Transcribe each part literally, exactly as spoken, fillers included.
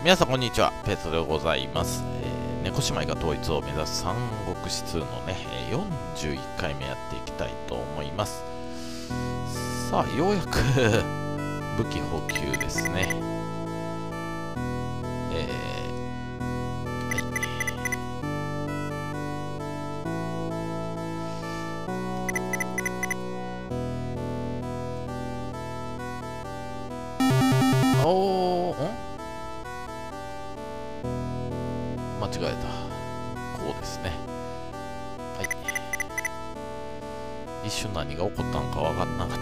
皆さんこんにちは、ペートでございます。えー、猫姉妹が統一を目指す三国志ツーのね、よんじゅういっかいめやっていきたいと思います。さあ、ようやく武器補給ですね。えー、はい。おー、ん間違えた。こうですね。はい。一瞬何が起こったのか分かんなかった。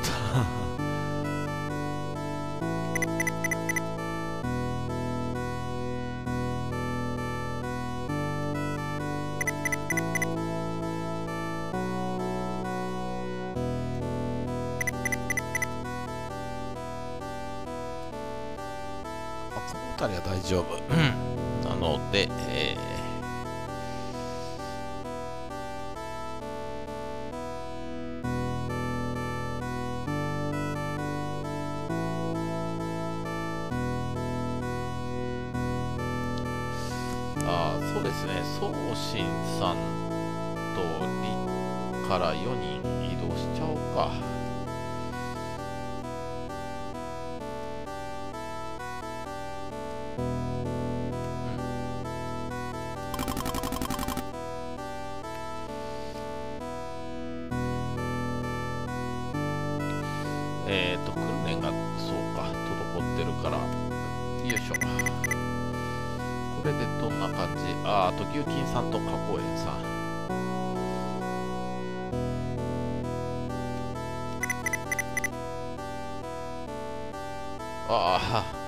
この辺りは大丈夫。なので、えーあーそうですね、宗信さんと李からよにん移動しちゃおうか。えっと、訓練が、そうか、滞ってるから、よいしょ。これでどんな感じ？あ、あと、牛金さんと花公園さん。ああ。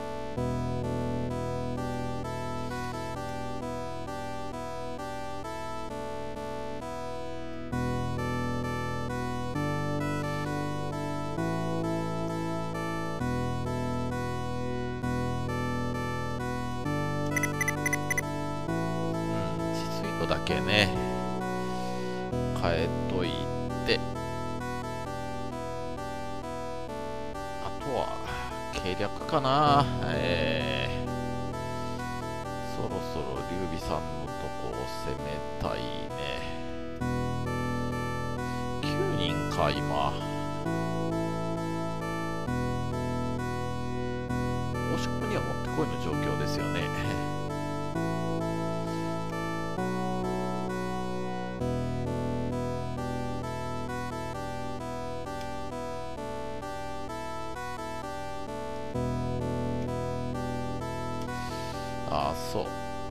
だけね変えといて、あとは計略かな。えー、そろそろ劉備さんのとこを攻めたいね。きゅうにんか今。押し込みにはもってこいの状況ですよね。ああ、そう。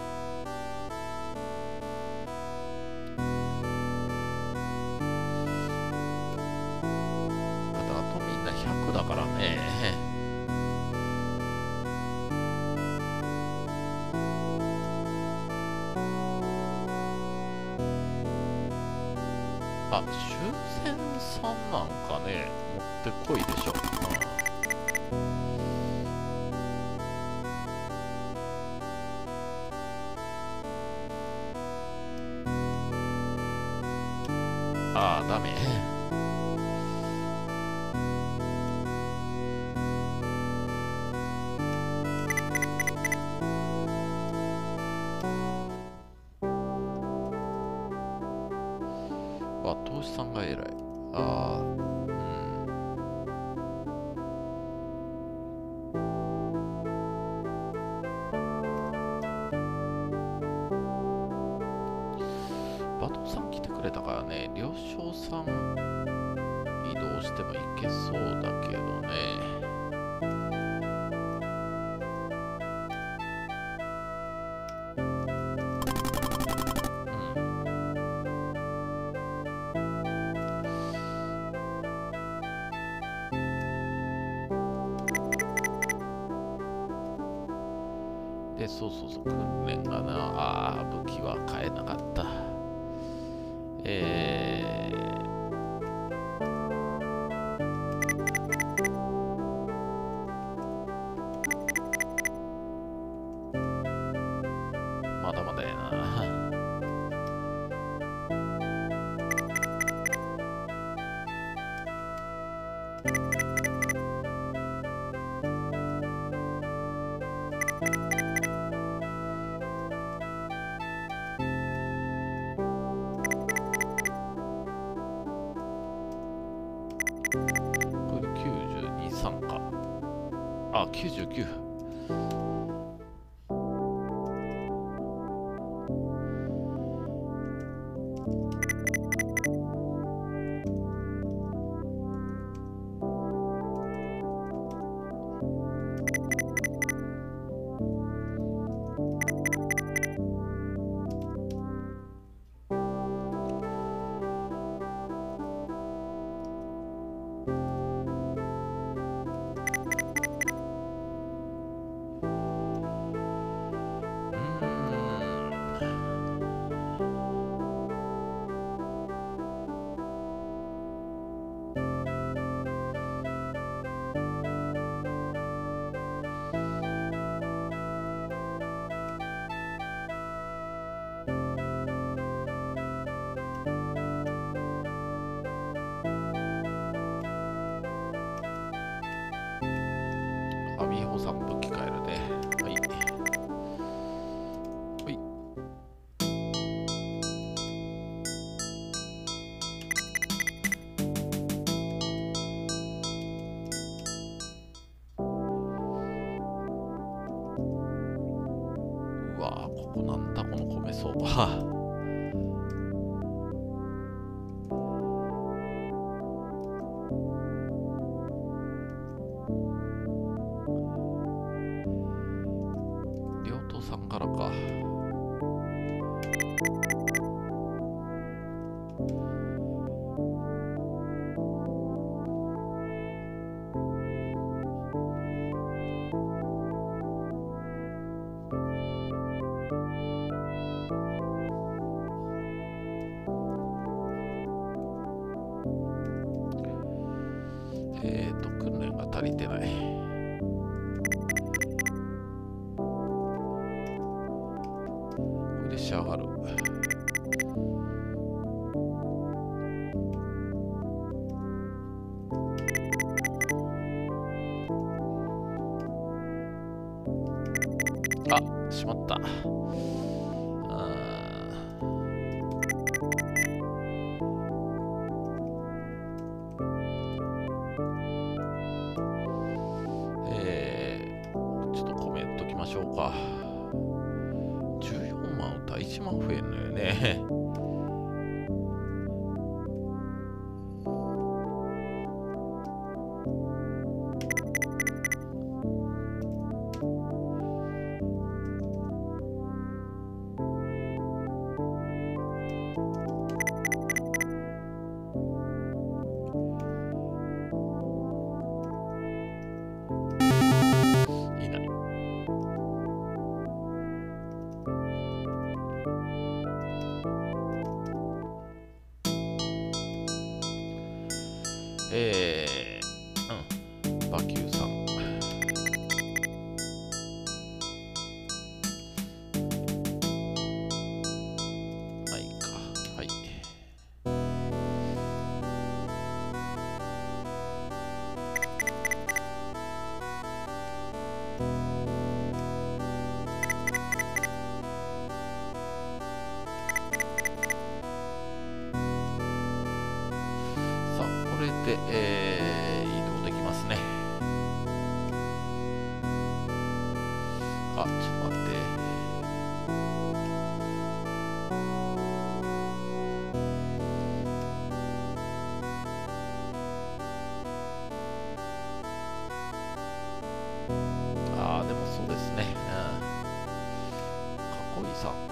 あと、あとみんなひゃくだからね。あ、終戦さんなんかね、持ってこいでしょ。うん、ああ、ダメ。あ、投資さんが偉い。ああ、うん。バトさん来てくれたからね、了承さん移動してもいけそうだけどね。で、そうそうそう、訓練がな、ああ、武器は買えなかった。えー、まだまだやな。 あ、きゅうじゅうきゅう。アビホさん武器変えるね。はい。はい。うわー、ここなんだこの米相場。さんからか。えーと、訓練が足りてない。仕上がる。あ、しまった。えー、ちょっとコメントきましょうか。いちまん増えるのよね。いいな。えー、うん、馬球さん。まあいいか。はい。さあ、これで、えー、移動できますね。あ、ちょっと待って。ああ、でもそうですね。うん。かっこいいさ。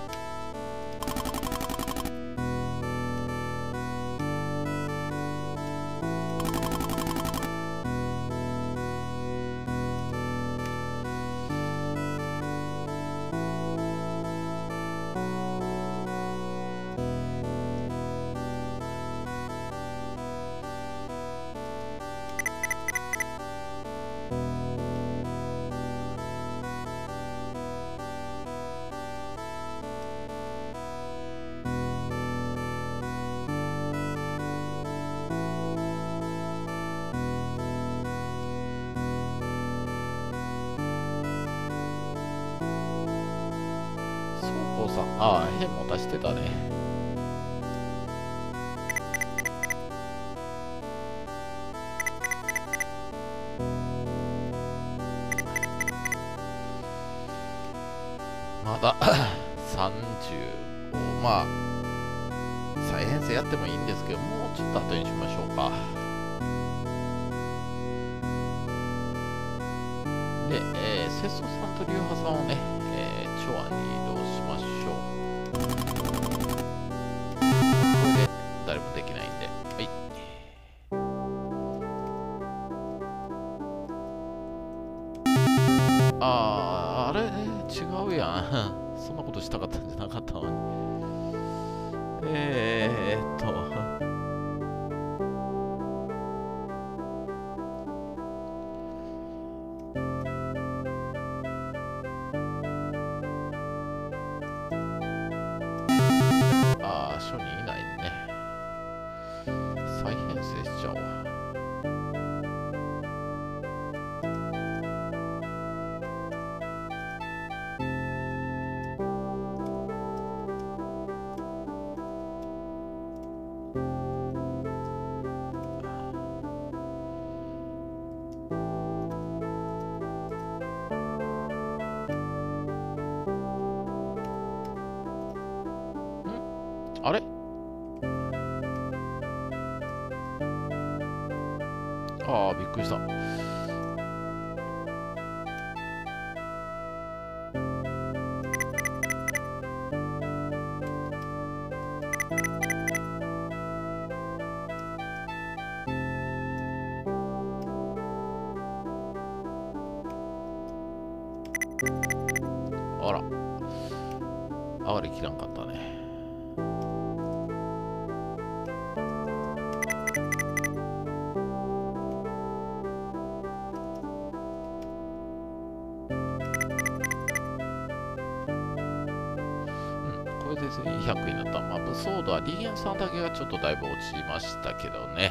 さん、ああ、変も出してたね。 まださんじゅうご、まあ再編成やってもいいんですけど、もうちょっと後にしましょうか。で、えー、節操さんと流派さんをね、えー、長安に移動しましょう。これで誰もできないんで、はい。あー、あれ違うやん。そんなことしたかったんじゃなかったのに。えーっと。ああ、書にいないね。再編成しちゃおう。あれああ、びっくりした。あら、上がりきらんかったね。これで全員ひゃくになった。まあ、武装度はリーゲンさんだけがちょっとだいぶ落ちましたけどね。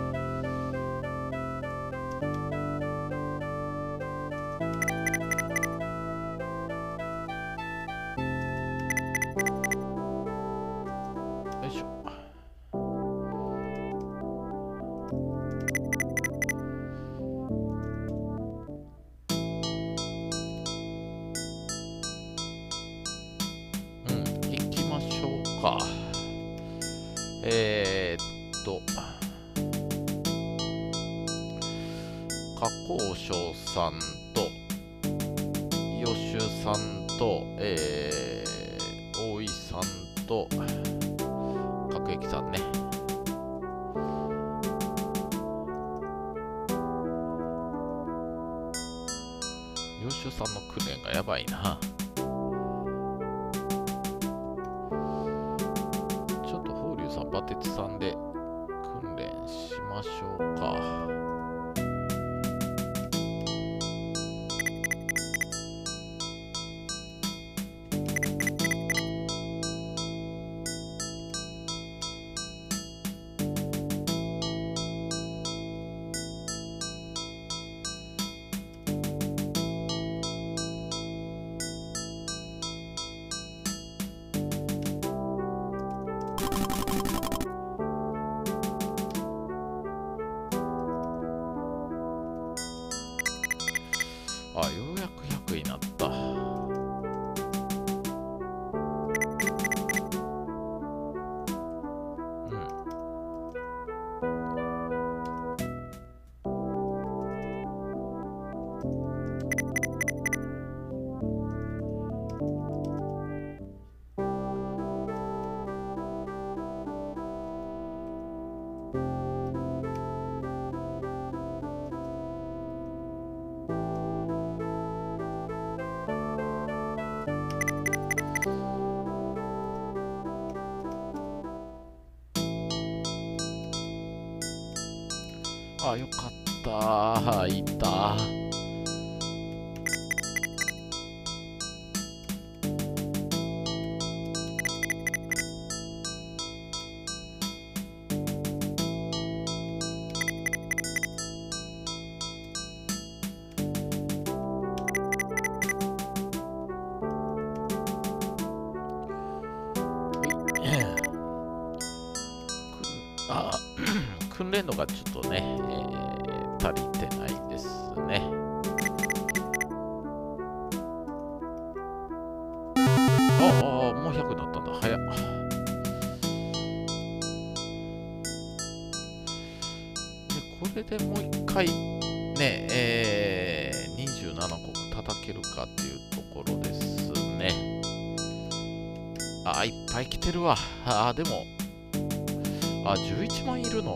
よいしょ。かえー、っと加工省さんと予習さんと、えー、大井さんと各駅さんね。予習さんの訓練がやばいな。バテツさんで訓練しましょうか。あ、ようやくひゃくになった。うん。あ、よかった。いた。あ、訓練度がちょっとね、えー、足りてないですね。 でもう一回ね、えー、にじゅうななこ叩けるかっていうところですね。あ、いっぱい来てるわ。あ、でも、あ、じゅういちまんいるの？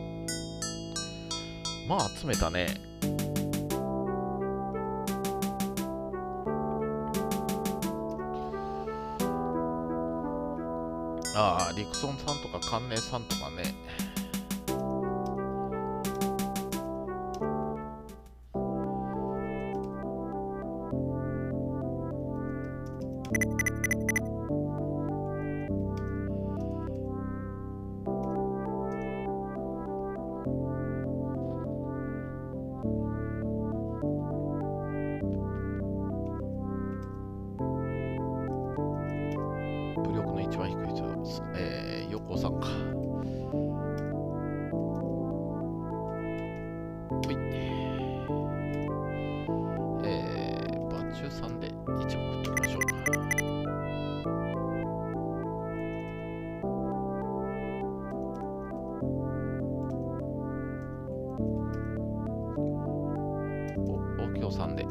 まあ、集めたね。ああ、リクソンさんとかカンネさんとかね。武力の一番低い人は、えー、横尾さんか。ほい。えー、バチューさんでいちもん取りましょう。お、大京さんで。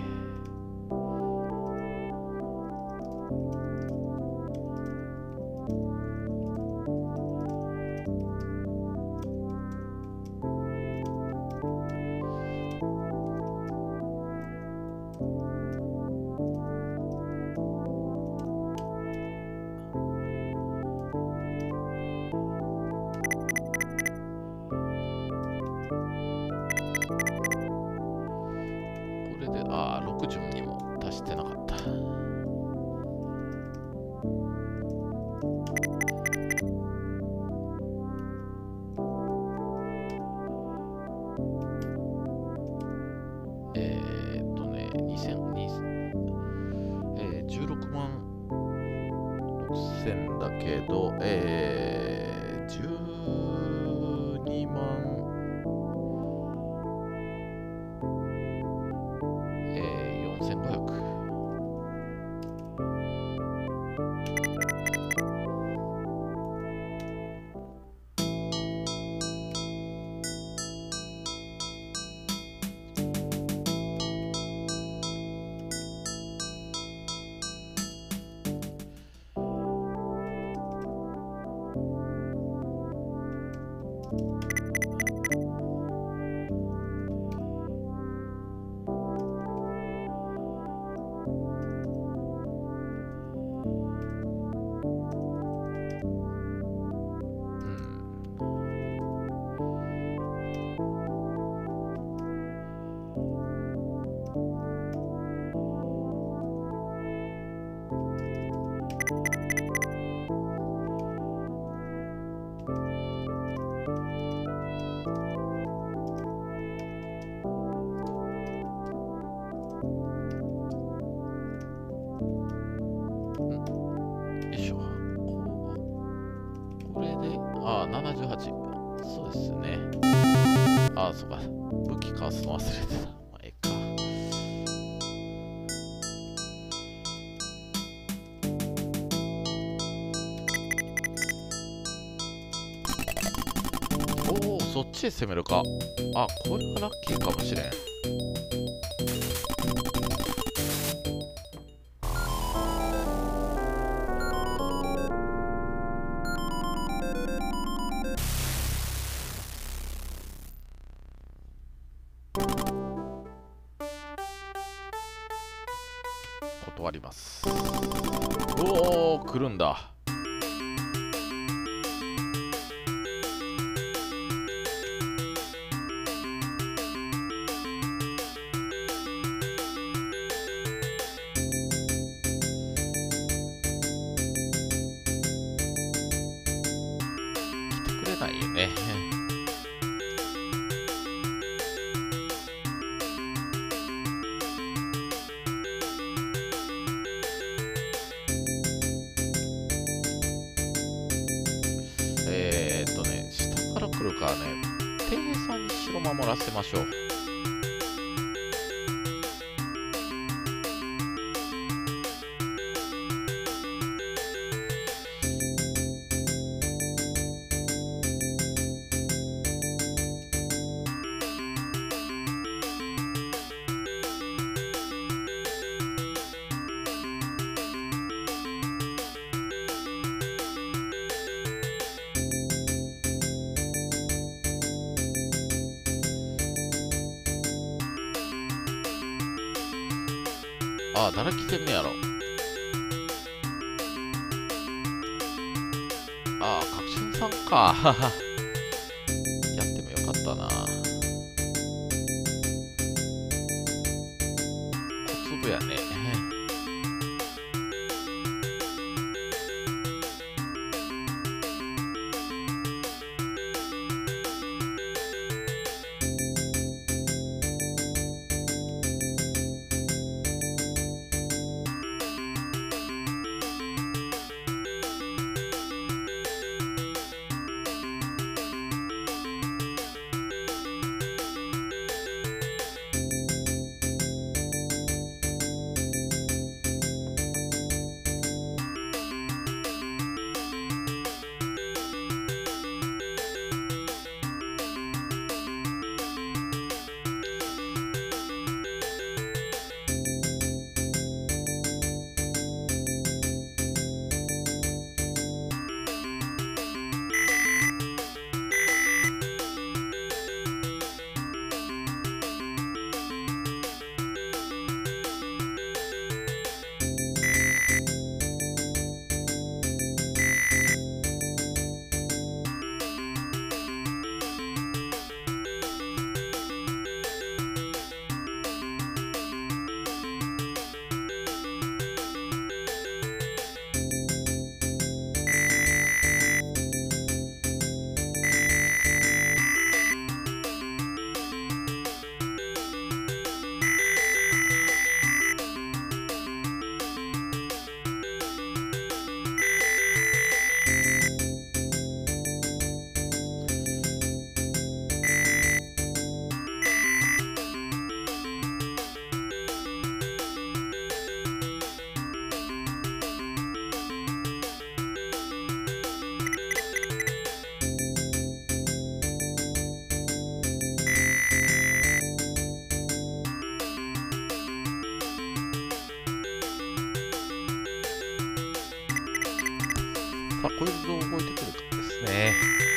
ああ、ろくじゅうにも足してなかった。えー、っとね、にせん、えー、じゅうろくまんろくせんだけど、えー、じゅうにまん、よんせんごひゃく。ななじゅうはち。そうですね。ああ、そうか。武器かわすの忘れてた。まあ、ええか。おお、そっちで攻めるか。あ、これはラッキーかもしれん。断ります。おお、来るんだ。来てくれないよね。えーっとね、下から来るからね、店員さんに城守らせましょう。 ああ、誰来てんねやろ。ああ、革新さんか。やってもよかったな。小粒やね。さあ、これでどう動いてくるかですね。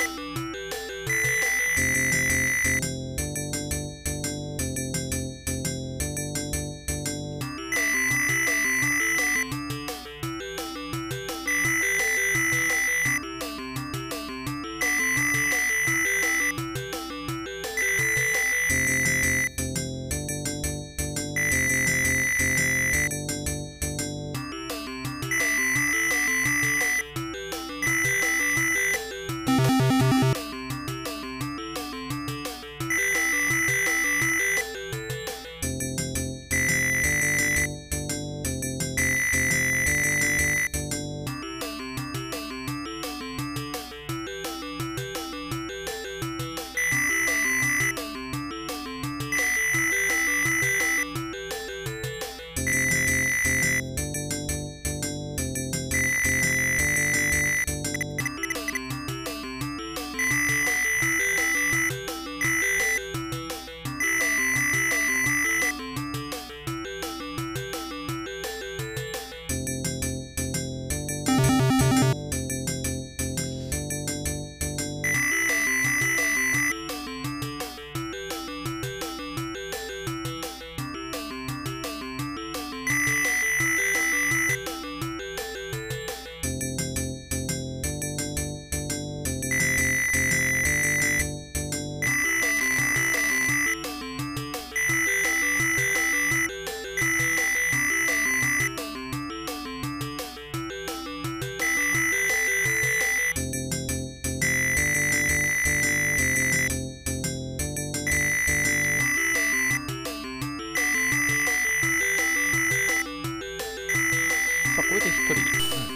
さあ、これで一人、うん、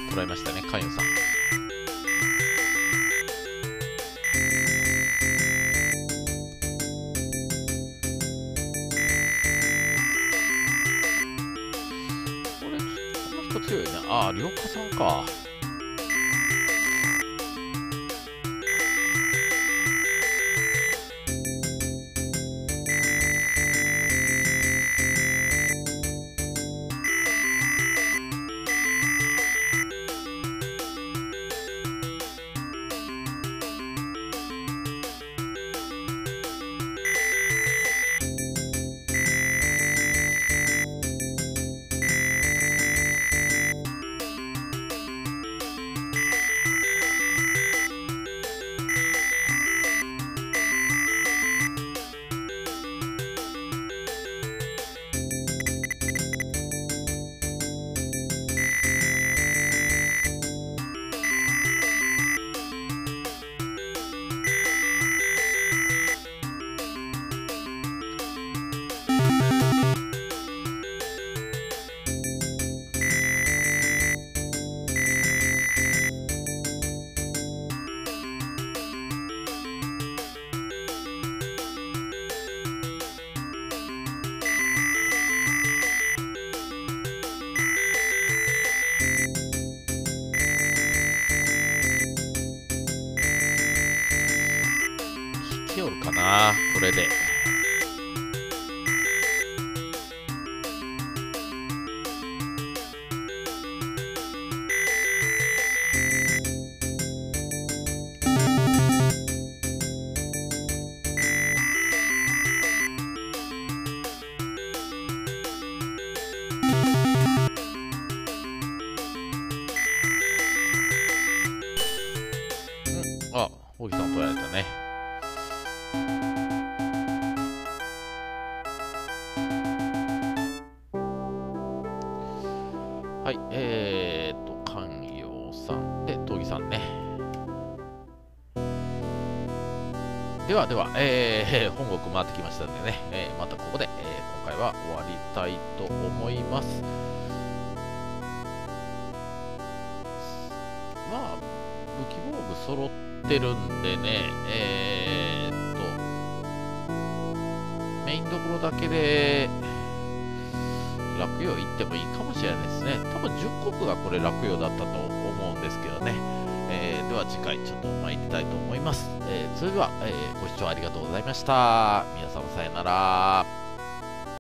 捉えましたね、カンユさん。これ、この人強いね。ああ、涼香さんか。 で。あ、大木さん取られたね。はい、えーと、寛陽さんで、闘技さんね。ではでは、えー、本国回ってきましたんでね、えー、またここで、えー、今回は終わりたいと思います。まあ、武器防具揃ってるんでね、えー、っと、メインどころだけで、落葉行ってもいいかもしれないですね。多分じゅっこくがこれ落葉だったと思うんですけどね。えー、では次回ちょっと参りたいと思います。えー、それでは、えー、ご視聴ありがとうございました。皆様さよなら。